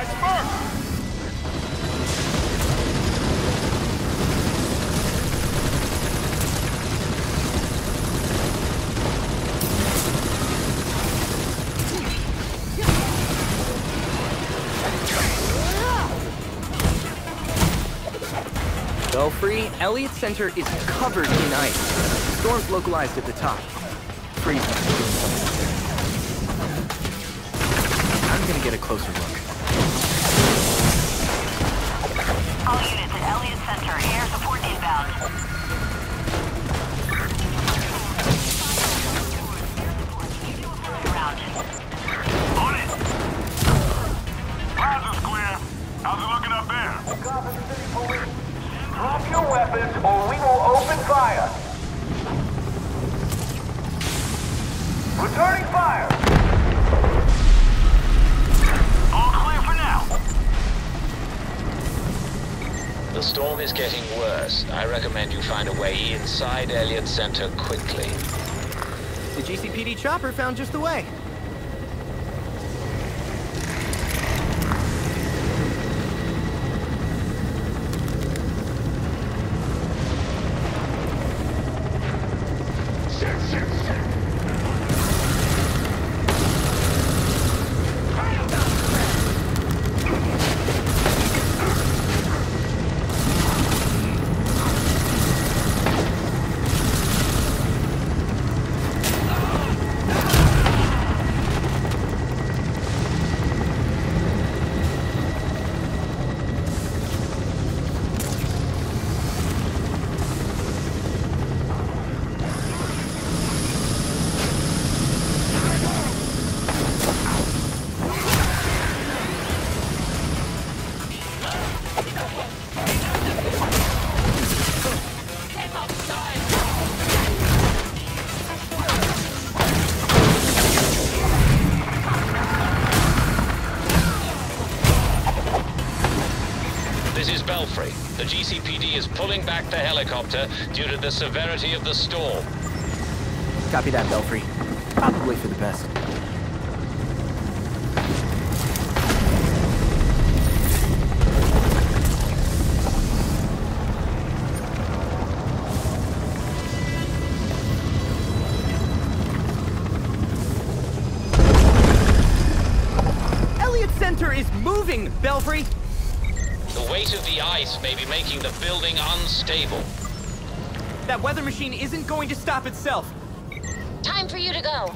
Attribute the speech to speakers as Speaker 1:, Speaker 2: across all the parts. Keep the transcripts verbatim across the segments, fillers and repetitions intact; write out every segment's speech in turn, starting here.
Speaker 1: nice work!
Speaker 2: Belfry, Elliott Center is covered in ice. The storm's localized at the top. Freeze. I'm gonna get a closer look.
Speaker 3: All units at Elliott Center, air support inbound. Ground.
Speaker 1: On it! Plaza's clear. How's it looking up there?
Speaker 4: Drop your weapons or we will open fire. Returning fire.
Speaker 1: All clear for now.
Speaker 5: The storm is getting worse. I recommend you find a way inside Elliott Center quickly.
Speaker 2: The G C P D chopper found just the way.
Speaker 5: This is Belfry. The G C P D is pulling back the helicopter due to the severity of the storm.
Speaker 2: Copy that, Belfry. Probably for the best. Elliott Center is moving, Belfry!
Speaker 5: The weight of the ice may be making the building unstable.
Speaker 2: That weather machine isn't going to stop itself.
Speaker 3: Time for you to go.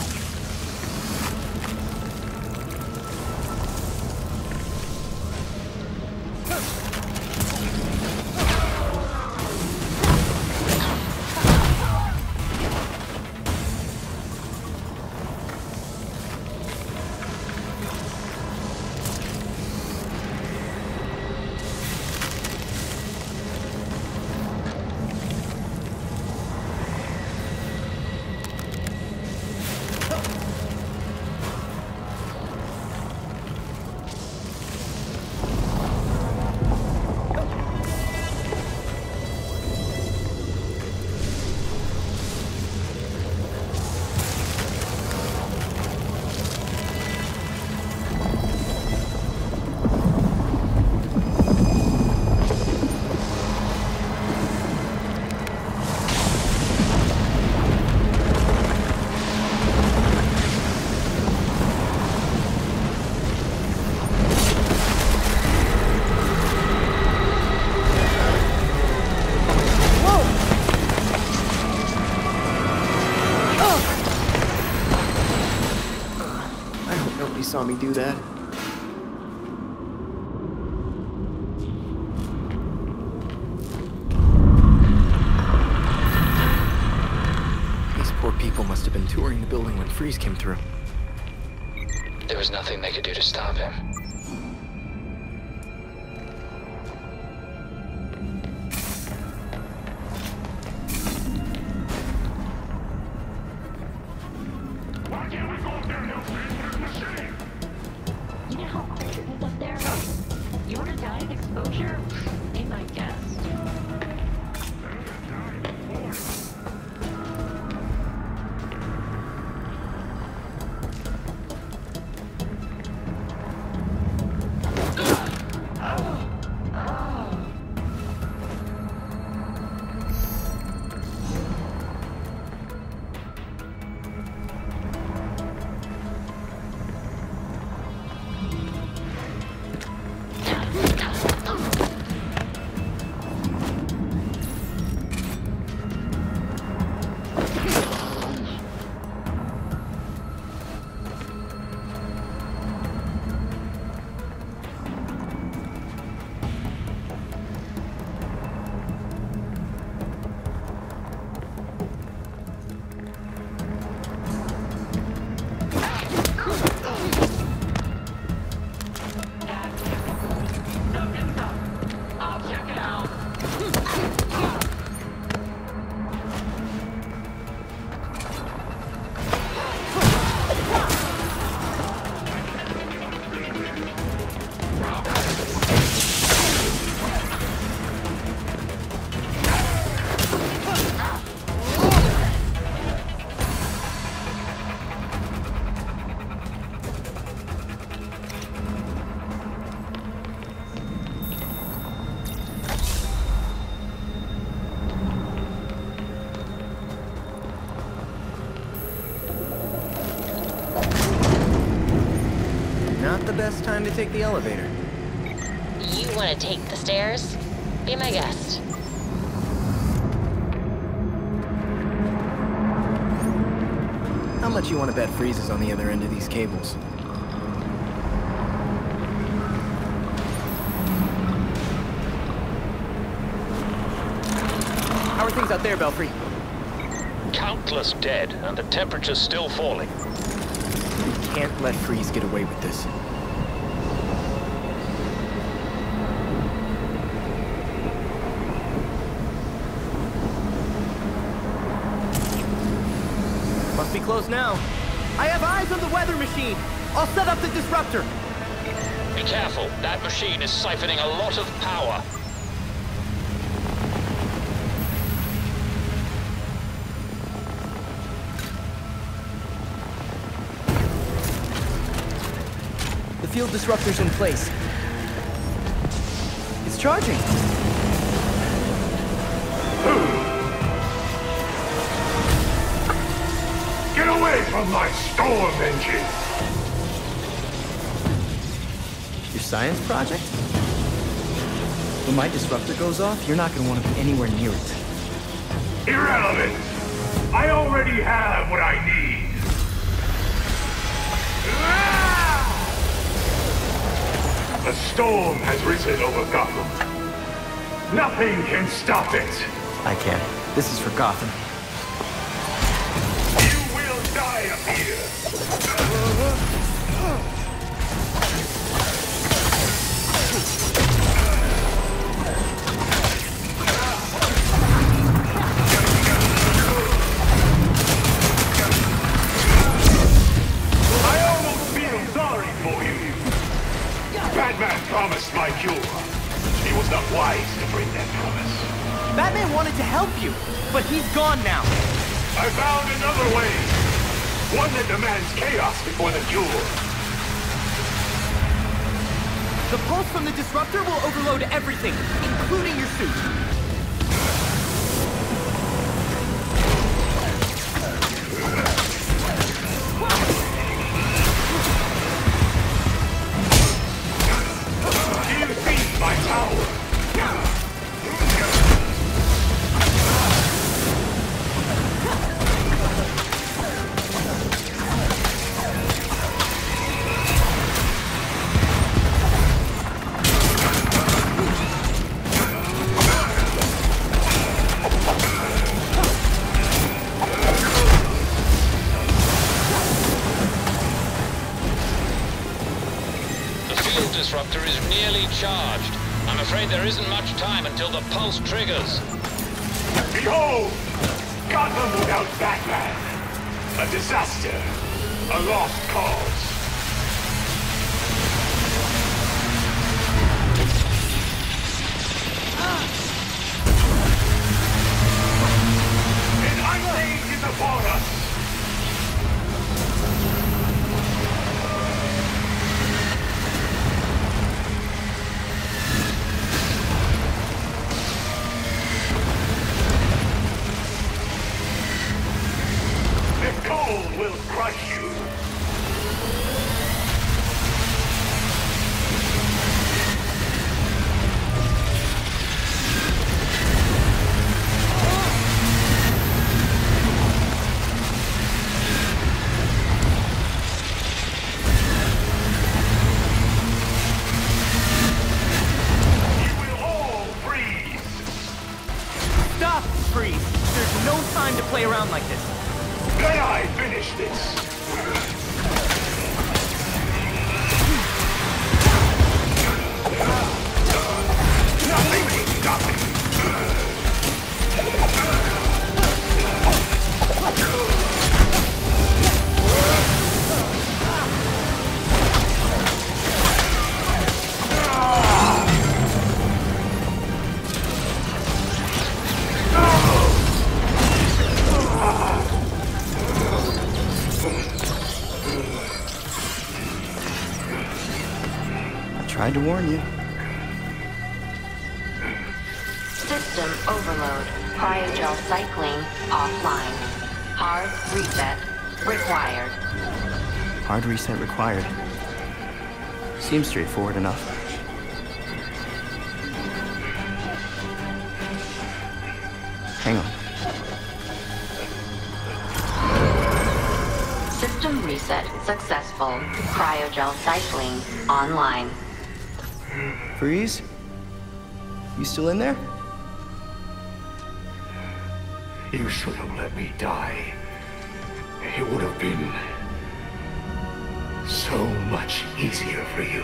Speaker 2: Saw me do that. These poor people must have been touring the building when Freeze came through.
Speaker 5: There was nothing they could do to stop him.
Speaker 1: Why can't we go up there and help finish this machine?
Speaker 6: You know how cold it is up there? You want to die of exposure? Be my guest.
Speaker 2: not the best time to take the elevator.
Speaker 7: You want to take the stairs? Be my guest.
Speaker 2: How much you want to bet Freeze is on the other end of these cables? How are things out there, Belfry?
Speaker 5: Countless dead, and the temperature's still falling.
Speaker 2: We can't let Freeze get away with this. Must be close now. I have eyes on the weather machine. I'll set up the disruptor.
Speaker 5: Be careful, that machine is siphoning a lot of power.
Speaker 2: The field disruptor's in place. It's charging.
Speaker 1: Get away from my storm engine!
Speaker 2: Your science project? When my disruptor goes off, you're not going to want to be anywhere near it.
Speaker 1: Irrelevant! I already have what I need! A storm has risen over Gotham. Nothing can stop it!
Speaker 2: I can. This is for Gotham.
Speaker 1: You will die up here! I almost feel sorry for you. Batman promised my cure. He was not wise to break that promise.
Speaker 2: Batman wanted to help you, but he's gone now.
Speaker 1: I found another way. One that demands chaos before the cure.
Speaker 2: The pulse from the disruptor will overload everything, including your suit.
Speaker 1: Do you see my power?
Speaker 5: Disruptor is nearly charged. I'm afraid there isn't much time until the pulse triggers.
Speaker 1: Behold! Gotham without Batman. A disaster. A lost cause. An ice age is upon us. Cold will crush you. You will all freeze.
Speaker 2: Stop, Freeze. There's no time to play around like this.
Speaker 1: Can I finish this? Nothing can stop it.
Speaker 2: Tried to warn you.
Speaker 7: System overload. Cryogel cycling offline. Hard reset required.
Speaker 2: Hard reset required. Seems straightforward enough. Hang on.
Speaker 6: System reset successful. Cryogel cycling online.
Speaker 2: Freeze? You still in there?
Speaker 1: You should have let me die. It would have been so much easier for you.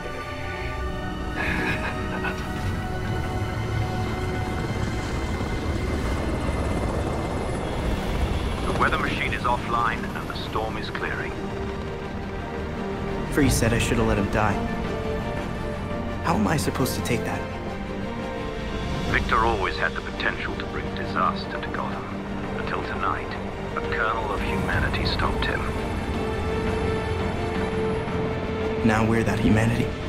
Speaker 8: The weather machine is offline and the storm is clearing.
Speaker 2: Freeze said I should have let him die. How am I supposed to take that?
Speaker 8: Victor always had the potential to bring disaster to Gotham. Until tonight, a kernel of humanity stopped him.
Speaker 2: Now we're that humanity.